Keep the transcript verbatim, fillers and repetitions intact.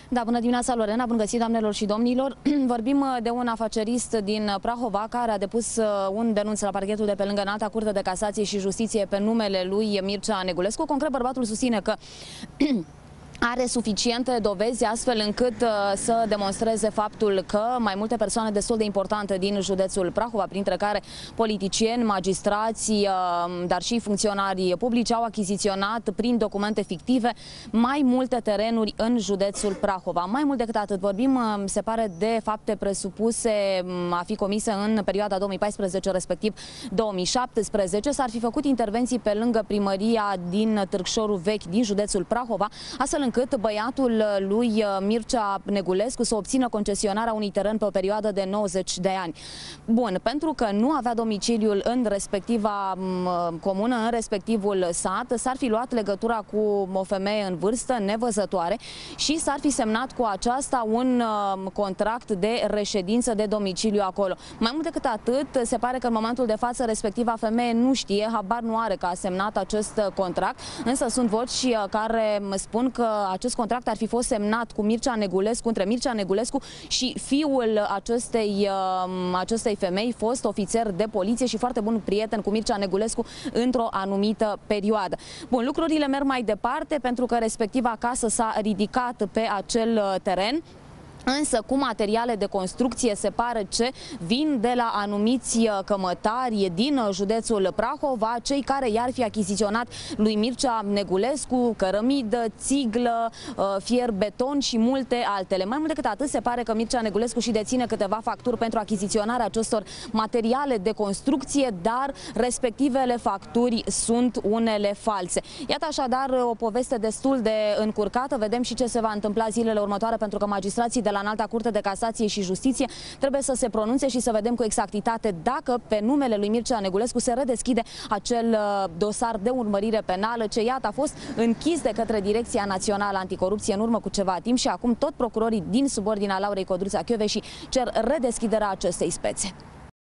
Da, bună dimineața, Lorena, bun găsit, doamnelor și domnilor. Vorbim de un afacerist din Prahova care a depus un denunț la parchetul de pe lângă Înalta Curte de Casație și Justiție pe numele lui Mircea Negulescu. Concret, bărbatul susține că are suficiente dovezi astfel încât uh, să demonstreze faptul că mai multe persoane destul de importante din județul Prahova, printre care politicieni, magistrați, uh, dar și funcționari publici, au achiziționat prin documente fictive mai multe terenuri în județul Prahova. Mai mult decât atât, vorbim, uh, se pare, de fapte presupuse um, a fi comise în perioada două mii paisprezece, respectiv două mii șaptesprezece. S-ar fi făcut intervenții pe lângă primăria din Târgșorul Vechi, din județul Prahova, astfel încât băiatul lui Mircea Negulescu să obțină concesionarea unui teren pe o perioadă de nouăzeci de ani. Bun, pentru că nu avea domiciliul în respectiva comună, în respectivul sat, s-ar fi luat legătura cu o femeie în vârstă, nevăzătoare, și s-ar fi semnat cu aceasta un contract de reședință de domiciliu acolo. Mai mult decât atât, se pare că în momentul de față respectiva femeie nu știe, habar nu are că a semnat acest contract, însă sunt voci care spun că acest contract ar fi fost semnat cu Mircea Negulescu, între Mircea Negulescu și fiul acestei, acestei femei, fost ofițer de poliție și foarte bun prieten cu Mircea Negulescu într-o anumită perioadă. Bun, lucrurile merg mai departe pentru că respectiva casă s-a ridicat pe acel teren, însă cu materiale de construcție se pare ce vin de la anumiți cămătari din județul Prahova, cei care i-ar fi achiziționat lui Mircea Negulescu cărămidă, țiglă, fier beton și multe altele. Mai mult decât atât, se pare că Mircea Negulescu și deține câteva facturi pentru achiziționarea acestor materiale de construcție, dar respectivele facturi sunt unele false. Iată așadar o poveste destul de încurcată. Vedem și ce se va întâmpla zilele următoare, pentru că magistrații de la Înalta Curte de Casație și Justiție trebuie să se pronunțe și să vedem cu exactitate dacă pe numele lui Mircea Negulescu se redeschide acel dosar de urmărire penală ce, iată, a fost închis de către Direcția Națională Anticorupție în urmă cu ceva timp și acum tot procurorii din subordinea Laurei Codruța Kövesi cer redeschiderea acestei spețe.